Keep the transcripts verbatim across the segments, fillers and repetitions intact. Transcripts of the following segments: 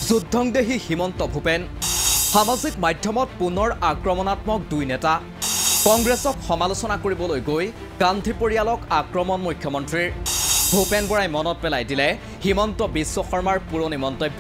যুদ্ধংদেহী হিমন্ত ভূপেন সামাজিক মাধ্যমত পুনৰ আক্ৰমণাত্মক দুই নেতা কংগ্ৰেছক সমালোচনা কৰিবলৈ গৈ গান্ধী পৰিয়ালক আক্ৰমণ মুখ্যমন্ত্ৰীৰ ভূপেন বৰাই মনত পেলাই দিলে হিমন্ত বিশ্ব শৰ্মাৰ পুৰণি মন্তব্য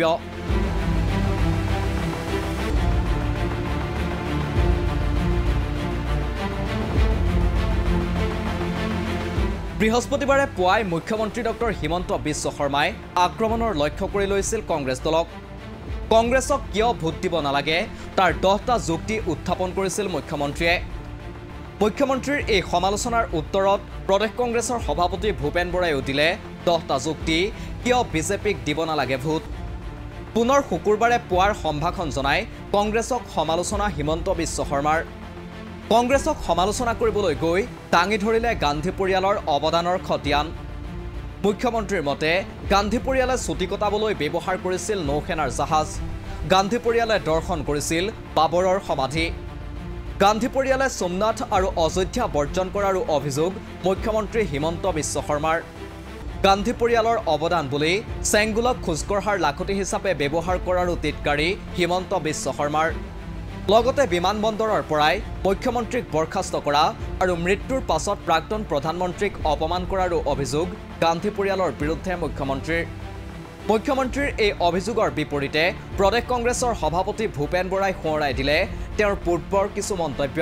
বৃহস্পতিবাৰে পুৱাই মুখ্যমন্ত্ৰী ডক্টৰ হিমন্ত বিশ্ব শৰ্মাই আক্ৰমণৰ লক্ষ্য কৰি লৈছিল কংগ্ৰেছ দলক কংগ্ৰেছক কিয় ভোট দিব নালাগে তাৰ দহটা যুক্তি উত্থাপন কৰিছিল মুখ্যমন্ত্ৰীয়ে মুখ্যমন্ত্ৰীৰ এই সমালোচনাৰ উত্তৰত প্ৰদেশ কংগ্ৰেছৰ সভাপতি ভূপেন বৰাইও দিলে দহটা যুক্তি কিয় বিজেপিক দিব নালাগে ভোট পুনৰ শুকুৰবাৰে পুৱাৰ সম্ভাষণ জনাই কংগ্ৰেছক সমালোচনা হিমন্ত বিশ্ব শৰ্মাৰ কংগ্ৰেছক সমালোচনা কৰিবলৈ গৈ দাঙি ধৰিলে গান্ধী পৰিয়ালৰ অৱদানৰ খতিয়ান মুখ্যমন্ত্ৰীৰ মতে গান্ধী পৰিয়ালে ছুটি কটাবলৈ ব্যৱহাৰ কৰিছিল নৌসেনাৰ জাহাজ গান্ধী পৰিয়ালে দৰ্শন কৰিছিল বাবৰৰ সমাধি গান্ধী পৰিয়ালে সোমনাথ আৰু অযোধ্যা বৰ্জন কৰাৰ অভিযোগ মুখ্যমন্ত্ৰী হিমন্ত বিশ্ব শৰ্মাৰ গান্ধী পৰিয়ালৰ অৱদান বুলি চেংগুলক খোজকঢ়াৰ লাখুটি হিচাপে ব্যৱহাৰ কৰাৰ টিটকাৰী হিমন্ত বিশ্ব শৰ্মাৰ লগতে বিমানবন্দৰৰ পৰাই মুখ্যমন্ত্ৰীক বৰখাস্ত কৰা আৰু মৃত্যুৰ পাছত প্ৰাক্তন প্ৰধানমন্ত্ৰীক অপমান কৰাৰ অভিযোগ গান্ধী পৰিয়ালৰ বিৰুদ্ধে মুখ্যমন্ত্ৰীৰ মুখ্যমন্ত্ৰীৰ এই অভিযোগৰ বিপৰীতে প্ৰদেশ কংগ্ৰেছৰ সভাপতি ভূপেন বৰাই সোঁৱৰাই দিলে তেওঁৰ পূৰ্বৰ কিছু মন্তব্য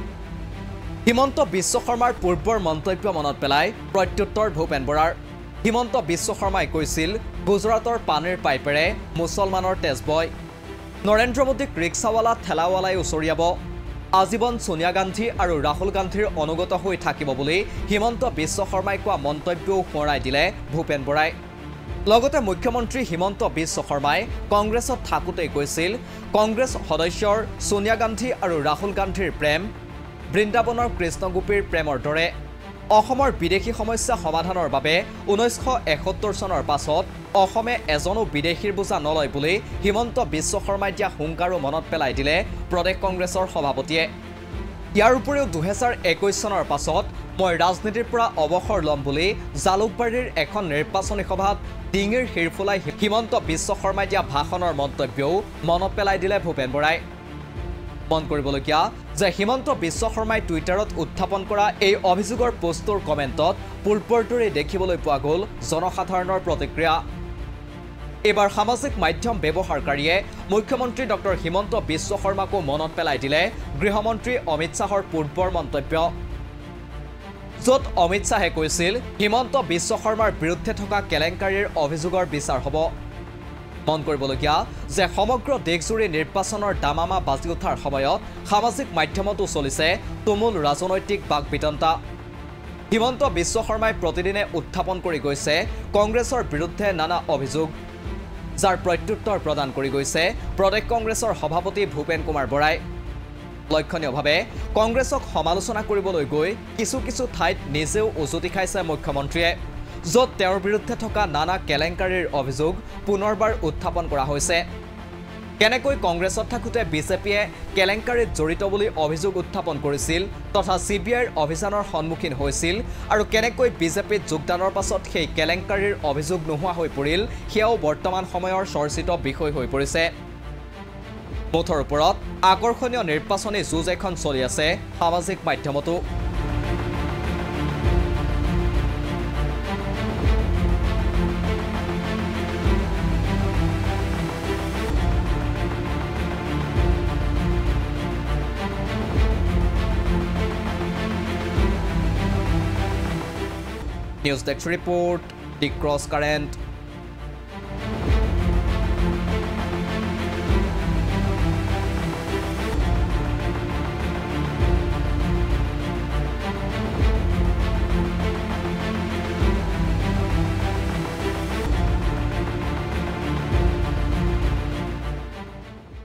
হিমন্ত বিশ্ব শৰ্মাৰ পূৰ্বৰ মন্তব্য মনত পেলাই প্ৰত্যুত্তৰ ভূপেন বৰাৰ হিমন্ত বিশ্ব শৰ্মাই কৈছিল গুজৰাটৰ পানীৰ পাইপেৰে মুছলমানৰ তেজ বয় নৰেন্দ্ৰ মোদীক ৰিক্সাৱালা ঠেলাৱালাই ওচৰিয়াব আজীৱন সোনিয়া গান্ধী আৰু ৰাহুল গান্ধীৰ অনুগত হৈ থাকিব বুলি হিমন্ত বিশ্ব শৰ্মাই কোৱা মন্তব্যও সোঁৱৰাই দিলে ভূপেন বৰাই লগতে মুখ্যমন্ত্ৰী হিমন্ত বিশ্ব শৰ্মাই কংগ্ৰেছত থাকোঁতেই কৈছিল কংগ্ৰেছ সদস্যৰ সোনিয়া গান্ধী আৰু ৰাহুল গান্ধীৰ প্ৰেম বৃন্দাবনৰ কৃষ্ণগোপীৰ প্ৰেমৰ দৰে অসমৰ বিদেশী সমস্যা সমাধানৰ বাবে ঊনৈছশ এসত্তৰ চনৰ পাছত অসমে এজনো বিদেশীৰ বোজা নলয় বুলি হিমন্ত বিশ্ব শৰ্মাই দিয়া হুংকাৰো মনত পেলাই দিলে প্ৰদেশ কংগ্ৰেছৰ সভাপতিয়ে ইয়াৰ উপৰিও দুহেজাৰ একৈছ চনৰ পাছত মই ৰাজনীতিৰ পৰা অৱসৰ ল'ম বুলি জালুকবাৰীৰ এখন নিৰ্বাচনী সভাত ডিঙিৰ শিৰফুলাই হিমন্ত বিশ্ব শৰ্মাই দিয়া ভাষণৰ মন্তব্যও মনত পেলাই দিলে ভূপেন বৰাই মন কৰিবলগীয়া যে হিমন্ত বিশ্ব শৰ্মাই টুইটাৰত উত্থাপন কৰা এই অভিযোগৰ পোষ্টৰ কমেণ্টত পূৰ্বৰ দৰে দেখিবলৈ পোৱা গ'ল জনসাধাৰণৰ প্ৰতিক্ৰিয়া এবাৰ সামাজিক মাধ্যম ব্যৱহাৰকাৰীয়ে মুখ্যমন্ত্ৰী ডক্টৰ হিমন্ত বিশ্ব শৰ্মাকো মনত পেলাই দিলে গৃহমন্ত্ৰী অমিত শ্বাহৰ পূৰ্বৰ মন্তব্য য'ত অমিত শ্বাহে কৈছিল হিমন্ত বিশ্ব শৰ্মাৰ বিৰুদ্ধে থকা কেলেংকাৰীৰ অভিযোগৰ বিচাৰ হ'ব মন কৰিবলগীয়া যে সমগ্ৰ দেশজুৰি নিৰ্বাচনৰ দামামা বাজি উঠাৰ সময়ত সামাজিক মাধ্যমতো চলিছে তুমুল ৰাজনৈতিক বাকবিতণ্ডা হিমন্ত বিশ্ব শৰ্মাই প্ৰতিদিনে উত্থাপন কৰি গৈছে কংগ্ৰেছৰ বিৰুদ্ধে নানা অভিযোগ যাৰ প্ৰত্যুত্তৰ প্ৰদান কৰি গৈছে প্ৰদেশ কংগ্ৰেছৰ সভাপতি ভূপেন কুমাৰ বৰাই লক্ষণীয়ভাৱে কংগ্ৰেছক সমালোচনা কৰিবলৈ গৈ কিছু কিছু ঠাইত নিজেও উজুতি খাইছে মুখ্যমন্ত্ৰীয়ে য'ত তেওঁৰ বিৰুদ্ধে থকা নানা কেলেংকাৰীৰ অভিযোগ পুনৰবাৰ উত্থাপন কৰা হৈছে কেনেকৈ কংগ্ৰেছত থাকোঁতে বিজেপিয়ে কেলেংকাৰীত জড়িত বুলি অভিযোগ উত্থাপন কৰিছিল তথা চি বি আইৰ অভিযানৰ সন্মুখীন হৈছিল আৰু কেনেকৈ বিজেপিত যোগদানৰ পাছত সেই কেলেংকাৰীৰ অভিযোগ নোহোৱা হৈ পৰিল সেয়াও বৰ্তমান সময়ৰ চৰ্চিত বিষয় হৈ পৰিছে মুঠৰ ওপৰত আকৰ্ষণীয় নিৰ্বাচনী যুঁজ এখন চলি আছে সামাজিক মাধ্যমতো News Desk Report, The Crosscurrent.